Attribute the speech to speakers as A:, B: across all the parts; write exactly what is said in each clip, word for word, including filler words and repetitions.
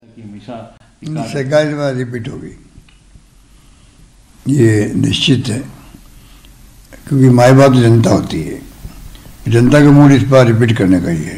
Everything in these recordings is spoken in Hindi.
A: सरकार इस बार रिपीट होगी, ये निश्चित है, क्योंकि माई बाप तो जनता होती है। जनता का मूड इस बार रिपीट करने का ही है।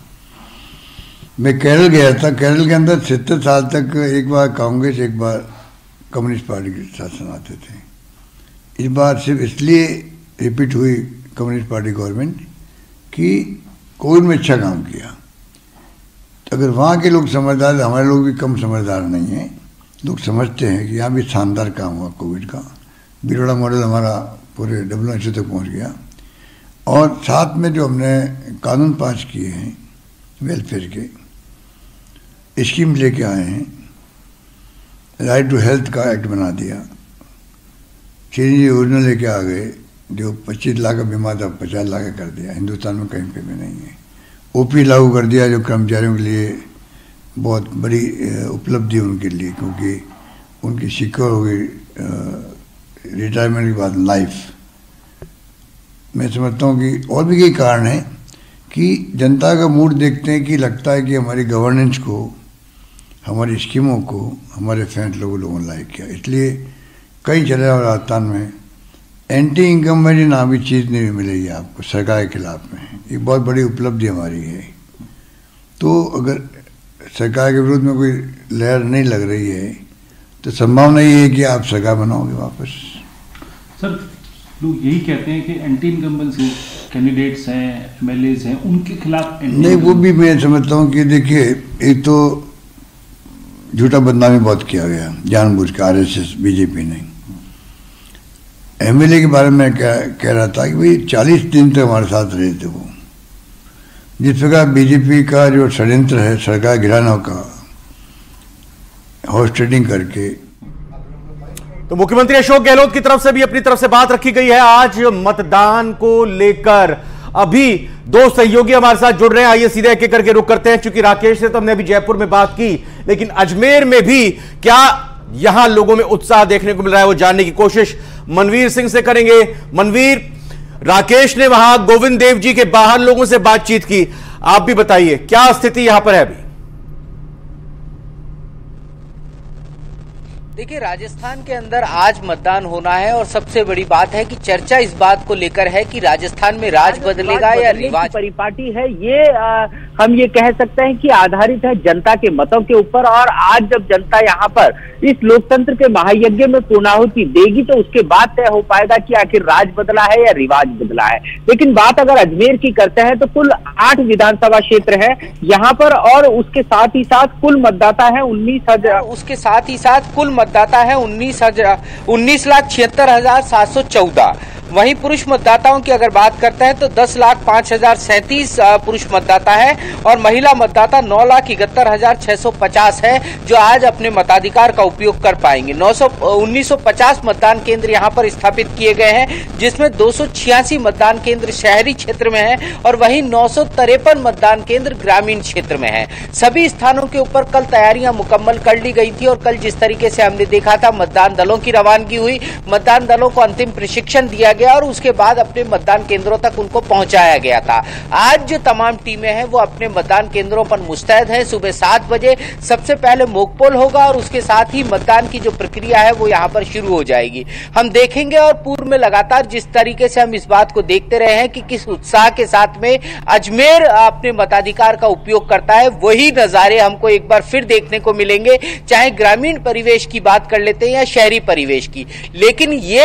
A: मैं केरल गया था, केरल के अंदर सत्तर साल तक एक बार कांग्रेस एक बार कम्युनिस्ट पार्टी के शासन आते थे। इस बार सिर्फ इसलिए रिपीट हुई कम्युनिस्ट पार्टी गवर्नमेंट कि कोविड में अच्छा काम किया। तो अगर वहाँ के लोग समझदार, हमारे लोग भी कम समझदार नहीं हैं, लोग समझते हैं कि यहाँ भी शानदार काम हुआ कोविड का। बिरोड़ा मॉडल हमारा पूरे डब्ल्यू एच ओ तक पहुँच गया। और साथ में जो हमने कानून पास किए हैं वेलफेयर के, स्कीम लेके आए हैं, राइट टू हेल्थ का एक्ट बना दिया, चीनी योजना लेके आ गए, जो पच्चीस लाख का बीमा था पचास लाख का कर दिया। हिंदुस्तान में कहीं पे भी नहीं है। ओपी लागू कर दिया, जो कर्मचारियों के लिए बहुत बड़ी उपलब्धि उनके लिए, क्योंकि उनकी सिक्योर हो गई रिटायरमेंट के बाद लाइफ। मैं समझता हूँ कि और भी कई कारण हैं कि जनता का मूड देखते हैं कि लगता है कि हमारी गवर्नेंस को, हमारी स्कीमों को हमारे फैंस लोगों लोगों ने लाइक किया। इसलिए कई चले और राजस्थान में एंटी इनकम्बेंसी नाम की चीज़ नहीं मिलेगी आपको सरकार के खिलाफ में। ये बहुत बड़ी उपलब्धि हमारी है। तो अगर सरकार के विरुद्ध में कोई लहर नहीं लग रही है तो संभावना ये है कि आप सरकार बनाओगे वापस।
B: सर, लोग यही कहते हैं कि एंटी इनकम्बेंसी कैंडिडेट्स हैं, एम एल एज हैं, उनके खिलाफ
A: नहीं, वो भी मैं समझता हूँ कि देखिए, एक तो झूठा बदनामी बहुत किया गया जानबूझ के, आर एस एस बीजेपी ने। एमएलए के बारे में क्या कह रहा था कि भाई चालीस दिन तक हमारे साथ रहे थे वो। जिस प्रकार बीजेपी का जो षड्यंत्र है सरकार गिराने का, हॉर्स ट्रेडिंग करके।
C: तो मुख्यमंत्री अशोक गहलोत की तरफ से भी अपनी तरफ से बात रखी गई है आज मतदान को लेकर। अभी दो सहयोगी हमारे साथ जुड़ रहे हैं, आइए सीधे एक एक करके रुक करते हैं। चूंकि राकेश से तो हमने अभी जयपुर में बात की, लेकिन अजमेर में भी क्या यहां लोगों में उत्साह देखने को मिल रहा है, वो जानने की कोशिश मनवीर सिंह से करेंगे। मनवीर, राकेश ने वहां गोविंद देव जी के बाहर लोगों से बातचीत की, आप भी बताइए क्या स्थिति यहां पर है अभी।
D: देखिए, राजस्थान के अंदर आज मतदान होना है और सबसे बड़ी बात है कि चर्चा इस बात को लेकर है कि राजस्थान में राज बदलेगा या रिवाज। परिपाटी है ये, आ, हम ये कह सकते हैं कि आधारित है जनता के मतों के ऊपर। और आज जब जनता यहाँ पर इस लोकतंत्र के महायज्ञ में पूर्णाहुति देगी तो उसके बाद तय हो पाएगा कि आखिर राज बदला है या रिवाज बदला है। लेकिन बात अगर अजमेर की करते हैं तो कुल आठ विधानसभा क्षेत्र है यहाँ पर, और उसके साथ ही साथ कुल मतदाता है उन्नीस हजार उसके साथ ही साथ कुल मतदाता है उन्नीस हजार उन्नीस लाख छिहत्तर हजार सात सौ चौदह। वहीं पुरुष मतदाताओं की अगर बात करते हैं तो दस लाख पांच हजार सैंतीस पुरुष मतदाता है और महिला मतदाता नौ लाख इकहत्तर हजार छह सौ पचास है, जो आज अपने मताधिकार का उपयोग कर पाएंगे। नौ सौ उन्नीस सौ पचास मतदान केंद्र यहां पर स्थापित किए गए हैं, जिसमें दो सौ छियासी मतदान केंद्र शहरी क्षेत्र में है और वहीं नौ सौ तिरपन मतदान केंद्र ग्रामीण क्षेत्र में है। सभी स्थानों के ऊपर कल तैयारियां मुकम्मल कर ली गई थी और कल जिस तरीके से हमने देखा था मतदान दलों की रवानगी हुई, मतदान दलों को अंतिम प्रशिक्षण दिया गया और उसके बाद अपने मतदान केंद्रों तक उनको पहुंचाया गया था। आज जो तमाम टीमें हैं वो अपने मतदान केंद्रों पर मुस्तैद हैं। सुबह सात बजे सबसे पहले मोकपोल होगा और उसके साथ ही मतदान की जो प्रक्रिया है वो यहाँ पर शुरू हो जाएगी। हम देखेंगे और पूर्व में लगातार जिस तरीके से हम इस बात को देखते रहे हैं कि किस उत्साह के साथ में अजमेर अपने मताधिकार का उपयोग करता है, वही नजारे हमको एक बार फिर देखने को मिलेंगे, चाहे ग्रामीण परिवेश की बात कर लेते हैं या शहरी परिवेश की। लेकिन ये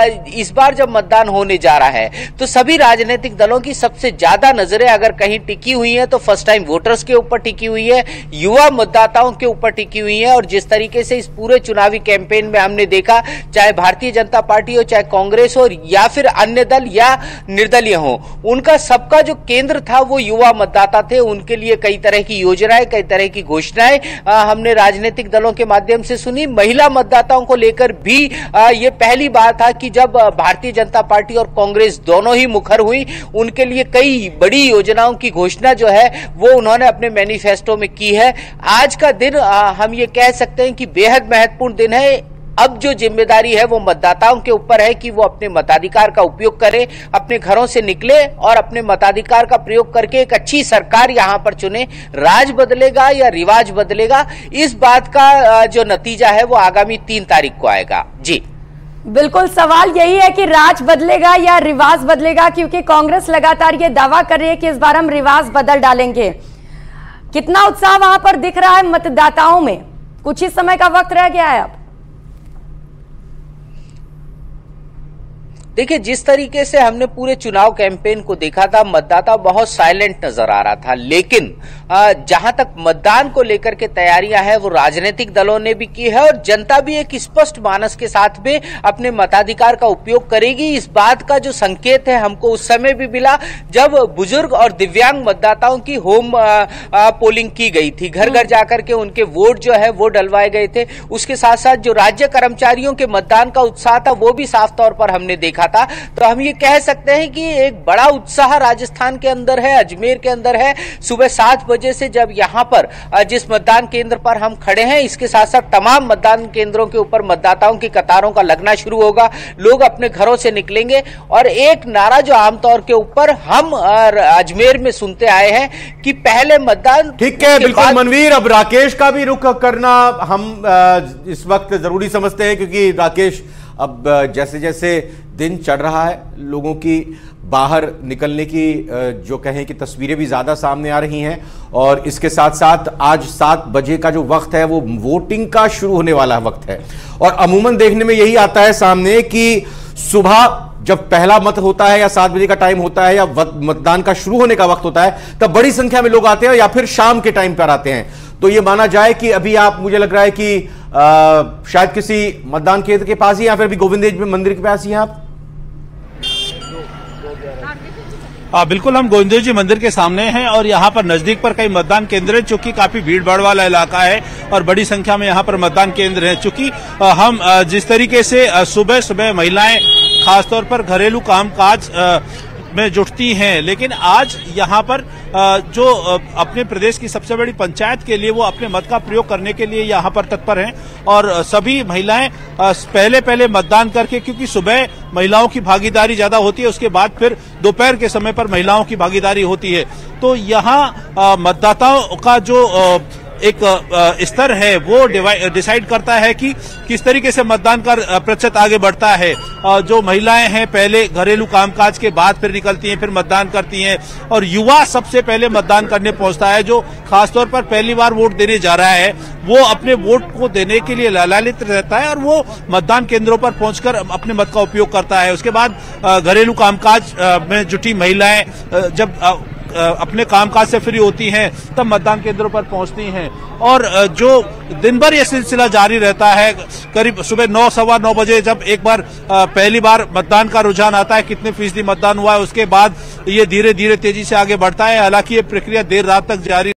D: इस बार जब मतदान होने जा रहा है तो सभी राजनीतिक दलों की सबसे ज्यादा नजरें अगर कहीं टिकी हुई हैं तो फर्स्ट टाइम वोटर्स के ऊपर टिकी हुई है, युवा मतदाताओं के ऊपर टिकी हुई है। और जिस तरीके से इस पूरे चुनावी कैंपेन में हमने देखा, चाहे भारतीय जनता पार्टी हो, चाहे कांग्रेस हो या फिर अन्य दल या निर्दलीय हो, उनका सबका जो केंद्र था वो युवा मतदाता थे। उनके लिए कई तरह की योजनाएं, कई तरह की घोषणाएं हमने राजनीतिक दलों के माध्यम से सुनी। महिला मतदाताओं को लेकर भी आ, ये पहली बार था कि जब भारतीय जनता पार्टी और कांग्रेस दोनों ही मुखर हुई, उनके लिए कई बड़ी योजनाओं की घोषणा जो है वो उन्होंने अपने मैनिफेस्टो में की है। आज का दिन आ, हम ये कह सकते हैं कि बेहद महत्वपूर्ण दिन है। अब जो जिम्मेदारी है वो मतदाताओं के ऊपर है कि वो अपने मताधिकार का उपयोग करें, अपने घरों से निकले और अपने मताधिकार का प्रयोग करके एक अच्छी सरकार यहां पर चुने। राज बदलेगा या रिवाज बदलेगा, इस बात का जो नतीजा है वो आगामी तीन तारीख को आएगा। जी
E: बिल्कुल, सवाल यही है कि राज बदलेगा या रिवाज बदलेगा, क्योंकि कांग्रेस लगातार ये दावा कर रही है कि इस बार हम रिवाज बदल डालेंगे। कितना उत्साह वहां पर दिख रहा है मतदाताओं में? कुछ ही समय का वक्त रह गया है अब।
D: देखिए, जिस तरीके से हमने पूरे चुनाव कैंपेन को देखा था, मतदाता बहुत साइलेंट नजर आ रहा था, लेकिन जहां तक मतदान को लेकर के तैयारियां हैं वो राजनीतिक दलों ने भी की है और जनता भी एक स्पष्ट मानस के साथ में अपने मताधिकार का उपयोग करेगी। इस बात का जो संकेत है हमको उस समय भी मिला जब बुजुर्ग और दिव्यांग मतदाताओं की होम आ, आ, पोलिंग की गई थी, घर घर जाकर के उनके वोट जो है वो डलवाए गए थे। उसके साथ साथ जो राज्य कर्मचारियों के मतदान का उत्साह था वो भी साफ तौर पर हमने देखा था। तो हम ये कह सकते हैं कि एक बड़ा उत्साह राजस्थान के अंदर है, अजमेर के अंदर है। सुबह सात बजे से जब यहां पर जिस मतदान केंद्र पर हम खड़े हैं, इसके साथ साथ तमाम मतदान केंद्रों के ऊपर मतदाताओं की कतारों का लगना शुरू होगा। लोग अपने घरों से निकलेंगे और एक नारा जो आमतौर के ऊपर हम अजमेर में सुनते आए हैं कि पहले मतदान।
C: ठीक है, बिल्कुल मनवीर, अब राकेश का भी रुख करना हम इस वक्त जरूरी समझते हैं, क्योंकि राकेश अब जैसे जैसे दिन चढ़ रहा है, लोगों की बाहर निकलने की जो कहें कि तस्वीरें भी ज्यादा सामने आ रही हैं और इसके साथ साथ आज सात बजे का जो वक्त है वो वोटिंग का शुरू होने वाला वक्त है। और अमूमन देखने में यही आता है सामने कि सुबह जब पहला मत होता है या सात बजे का टाइम होता है या मतदान का शुरू होने का वक्त होता है, तब बड़ी संख्या में लोग आते हैं या फिर शाम के टाइम पर आते हैं। तो ये माना जाए कि अभी आप, मुझे लग रहा है कि आ, शायद किसी मतदान केंद्र के पास ही या फिर भी गोविंदेज मंदिर के पास ही हैं आप।
F: हाँ बिल्कुल, हम गोविंदेव जी मंदिर के सामने हैं और यहाँ पर नजदीक पर कई मतदान केंद्र हैं, चूंकि काफी भीड़ भाड़ वाला इलाका है और बड़ी संख्या में यहाँ पर मतदान केंद्र हैं। चूंकि हम जिस तरीके से सुबह सुबह महिलाएं खासतौर पर घरेलू कामकाज में जुटती हैं, लेकिन आज यहाँ पर जो अपने प्रदेश की सबसे बड़ी पंचायत के लिए वो अपने मत का प्रयोग करने के लिए यहाँ पर तत्पर हैं और सभी महिलाएं पहले पहले मतदान करके, क्योंकि सुबह महिलाओं की भागीदारी ज्यादा होती है, उसके बाद फिर दोपहर के समय पर महिलाओं की भागीदारी होती है। तो यहाँ मतदाताओं का जो एक स्तर है वो डिसाइड करता है कि किस तरीके से मतदान का प्रतिशत आगे बढ़ता है। जो महिलाएं हैं पहले घरेलू कामकाज के बाद फिर निकलती हैं, फिर मतदान करती हैं और युवा सबसे पहले मतदान करने पहुंचता है, जो खासतौर पर पहली बार वोट देने जा रहा है वो अपने वोट को देने के लिए लालायित रहता है और वो मतदान केंद्रों पर पहुंचकर अपने मत का उपयोग करता है। उसके बाद घरेलू कामकाज में जुटी महिलाएं जब अपने कामकाज से फ्री होती हैं तब मतदान केंद्रों पर पहुंचती हैं और जो दिन भर ये सिलसिला जारी रहता है। करीब सुबह नौ सवा नौ बजे जब एक बार पहली बार मतदान का रुझान आता है, कितने फीसदी मतदान हुआ है, उसके बाद ये धीरे धीरे तेजी से आगे बढ़ता है। हालांकि ये प्रक्रिया देर रात तक जारी